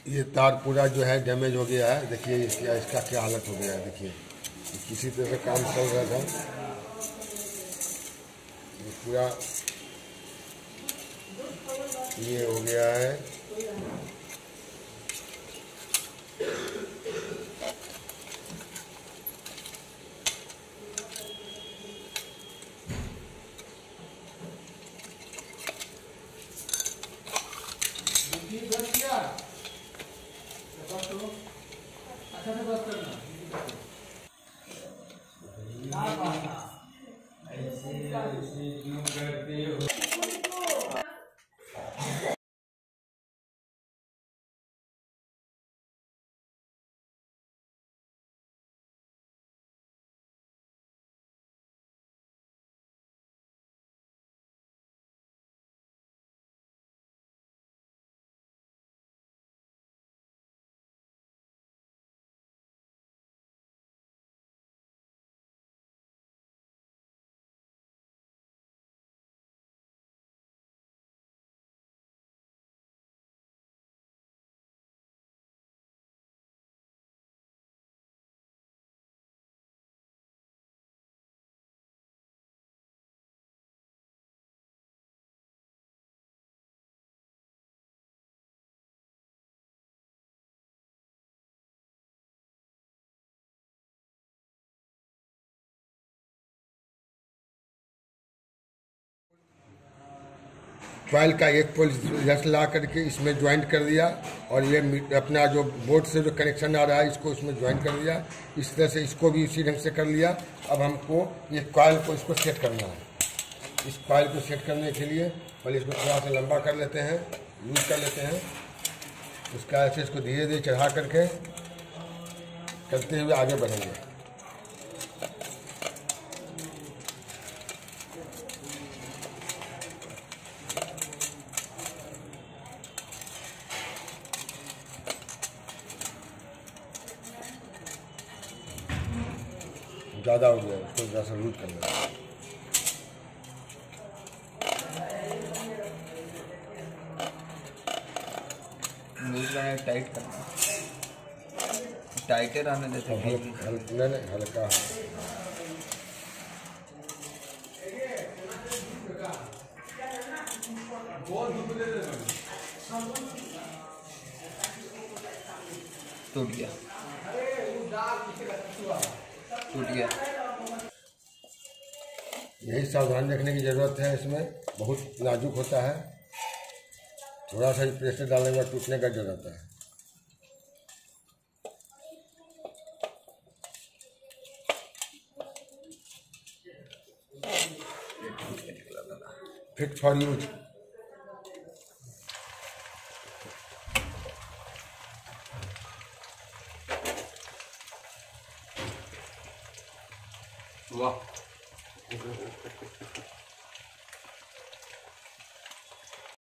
ये तार पूरा जो है डैमेज हो गया है। देखिए इसका क्या हालत हो गया है। देखिए किसी तरह से काम चल रहा था, ये पूरा ये हो गया है। कॉइल का एक पोल इधर से ला करके इसमें ज्वाइंट कर दिया और ये अपना जो बोर्ड से जो कनेक्शन आ रहा है इसको इसमें ज्वाइंट कर दिया। इस तरह से इसको भी इसी ढंग से कर लिया। अब हमको ये कॉइल को इसको सेट करना है। इस कॉइल को सेट करने के लिए पहले इसको थोड़ा सा लंबा कर लेते हैं, लूज कर लेते हैं। उसका ऐसे इसको धीरे धीरे चढ़ा करके करते हुए आगे बढ़ेंगे। ज़्यादा हो गया, उसको थोड़ा सा लूज करना है। टाइट करना, टाइटर आने देते हैं। नहीं हल्का टूट गया, टूट गया। यही सावधान रखने की ज़रूरत है। इसमें बहुत नाजुक होता है, थोड़ा सा प्रेशर डालने के बाद टूटने का डर रहता है। Fit for use. वाह।